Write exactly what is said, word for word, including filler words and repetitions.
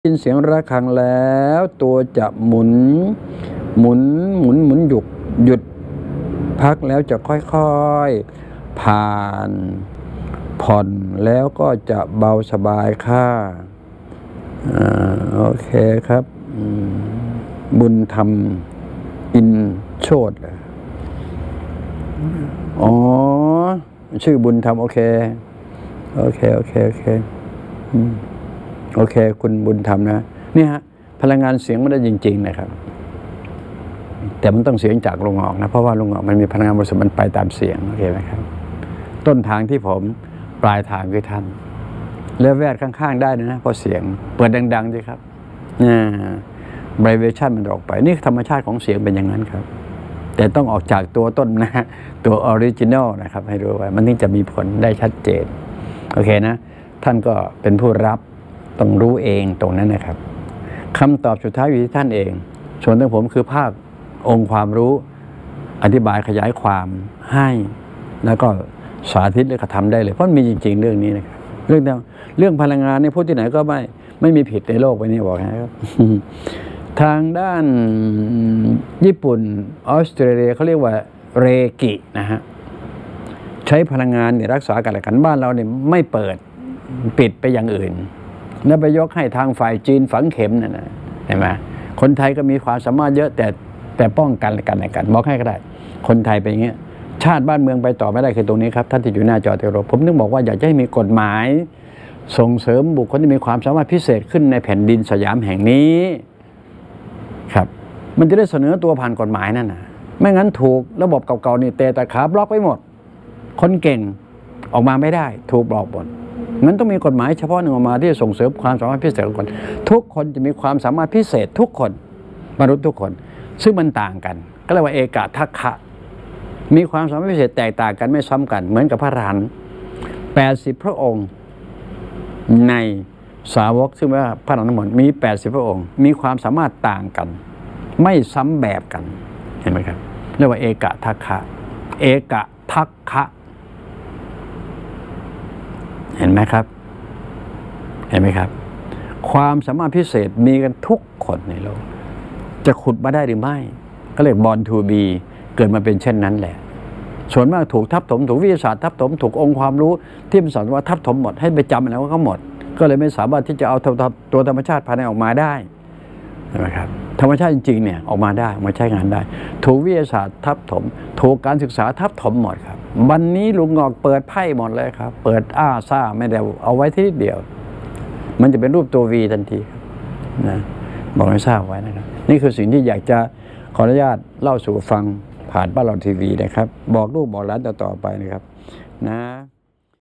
ยินเสียงระฆังแล้วตัวจะหมุนหมุนหมุนหมุนหยุดหยุดพักแล้วจะค่อยๆผ่านผ่อนแล้วก็จะเบาสบายค่ะอ่าโอเคครับบุญธรรมอินโชติอ๋อชื่อบุญธรรมโอเคโอเคโอเคโอเคโอเคคุณบุญธรรมนะนี่ฮะพลังงานเสียงมันได้จริงๆนะครับแต่มันต้องเสียงจากลงออกนะเพราะว่าลงออกมันมีพลังงานบริสุทธิ์มันไปตามเสียงโอเคไหมครับต้นทางที่ผมปลายทางคือท่านแล้วแวดข้างๆได้นะเพราะเสียงเปิดดังๆสิครับอ่าไบเบชั่นมันออกไปนี่ธรรมชาติของเสียงเป็นอย่างนั้นครับแต่ต้องออกจากตัวต้นนะตัวออริจินอลนะครับให้รู้ไว้มันถึงจะมีผลได้ชัดเจนโอเคนะท่านก็เป็นผู้รับต้องรู้เองตรงนั้นนะครับคำตอบสุดท้ายอยู่ที่ท่านเองส่วนของผมคือภาคองค์ความรู้อธิบายขยายความให้แล้วก็สาธิตและกระทำได้เลยเพราะมีจริงๆเรื่องนี้นะครับเรื่องเรื่องพลังงานในพูดที่ไหนก็ไม่ไม่มีผิดในโลกใบนี้บอกนะครับ ทางด้านญี่ปุ่นออสเตรเลียเขาเรียกว่าเรกินะฮะใช้พลังงานเนี่ยรักษากันและกันบ้านเราเนี่ยไม่เปิดปิดไปอย่างอื่นแล้วไปยกให้ทางฝ่ายจีนฝังเข็มนั่นนะเห็นไหมคนไทยก็มีความสามารถเยอะแต่แต่ป้องกันกันและกันบอกให้ก็ได้คนไทยเป็นอย่างเงี้ยชาติบ้านเมืองไปต่อไม่ได้คือตรงนี้ครับท่านที่อยู่หน้าจอเทโรผมนึกบอกว่าอยากจะให้มีกฎหมายส่งเสริมบุคคลที่มีความสามารถพิเศษขึ้นในแผ่นดินสยามแห่งนี้ครับมันจะได้เสนอตัวผ่านกฎหมายนั่นนะไม่งั้นถูกระบบเก่าๆนี่เตะตะขาบล็อกไปหมดคนเก่งออกมาไม่ได้ถูกบล็อกหมดงั้นต้องมีกฎหมายเฉพาะหนึ่งออกมาที่จะส่งเสริมความสามารถพิเศษของคนทุกคนจะมีความสามารถพิเศษทุกคนมนุษย์ทุกคนซึ่งมันต่างกันก็เรียกว่าเอกทัคคะมีความสามารถพิเศษแตกต่างกันไม่ซ้ำกันเหมือนกับพระอรหันต์แปดสิบพระองค์ในสาวกซึ่งว่าพระอรหันต์ทั้งหมดมีแปดสิบพระองค์มีความสามารถต่างกันไม่ซ้ำแบบกันเห็นไหมครับเรียกว่าเอกทัคคะเอกทัคคะเห็นไหมครับเห็นไหมครับความสามารถพิเศษมีกันทุกคนในโลกจะขุดมาได้หรือไม่ก็เรียก born to be เกิดมาเป็นเช่นนั้นแหละส่วนมากถูกทับถมถูกวิทยาศาสตร์ทับถมถูกองค์ความรู้ที่มันสอนว่าทับถมหมดให้ไปจำอะไรว่าเขาหมดก็เลยไม่สามารถที่จะเอาตัวธรรมชาติภายในออกมาได้ใช่ไหมครับธรรมชาติจริงๆเนี่ยออกมาได้มาใช้งานได้ถูกวิทยาศาสตร์ทับถมถูกการศึกษาทับถมหมดครับวันนี้ลุงงอกเปิดไพ่หมดเลยครับเปิดอ้าซ่าไม่ได้เอาไว้ที่นิดเดียวมันจะเป็นรูปตัว V ทันทีครับนะบอกให้ทราบไว้นะครับนี่คือสิ่งที่อยากจะขออนุญาตเล่าสู่ฟังผ่านบ้านเราทีวีนะครับบอกลูกบอกหลานต่อๆไปนะครับนะ